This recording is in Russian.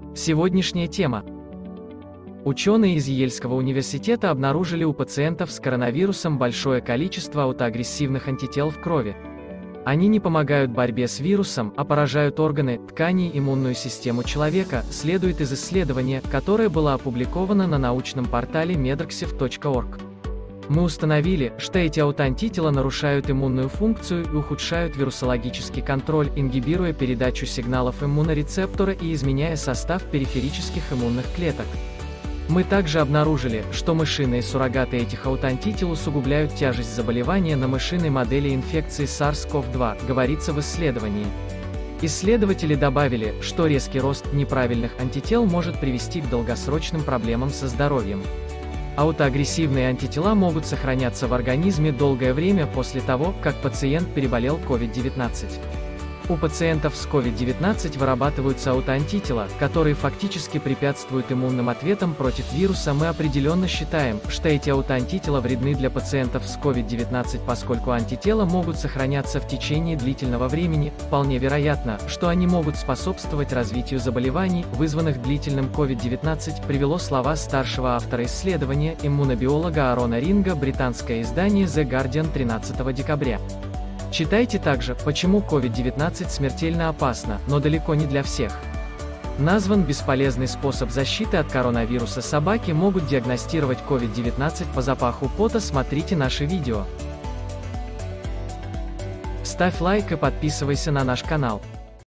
Сегодняшняя тема. Ученые из Йельского университета обнаружили у пациентов с коронавирусом большое количество аутоагрессивных антител в крови. Они не помогают борьбе с вирусом, а поражают органы, ткани и иммунную систему человека, следует из исследования, которое было опубликовано на научном портале medrxiv.org. Мы установили, что эти аутоантитела нарушают иммунную функцию и ухудшают вирусологический контроль, ингибируя передачу сигналов иммунорецептора и изменяя состав периферических иммунных клеток. Мы также обнаружили, что мышиные суррогаты этих аутоантител усугубляют тяжесть заболевания на мышиной модели инфекции SARS-CoV-2, говорится в исследовании. Исследователи добавили, что резкий рост неправильных антител может привести к долгосрочным проблемам со здоровьем. Аутоагрессивные антитела могут сохраняться в организме долгое время после того, как пациент переболел COVID-19. У пациентов с COVID-19 вырабатываются аутоантитела, которые фактически препятствуют иммунным ответам против вируса. Мы определенно считаем, что эти аутоантитела вредны для пациентов с COVID-19, поскольку антитела могут сохраняться в течение длительного времени. Вполне вероятно, что они могут способствовать развитию заболеваний, вызванных длительным COVID-19, привело слова старшего автора исследования, иммунобиолога Арона Ринга, британское издание The Guardian 13 декабря. Читайте также, почему COVID-19 смертельно опасно, но далеко не для всех. Назван бесполезный способ защиты от коронавируса. Собаки могут диагностировать COVID-19 по запаху пота. Смотрите наше видео. Ставь лайк и подписывайся на наш канал.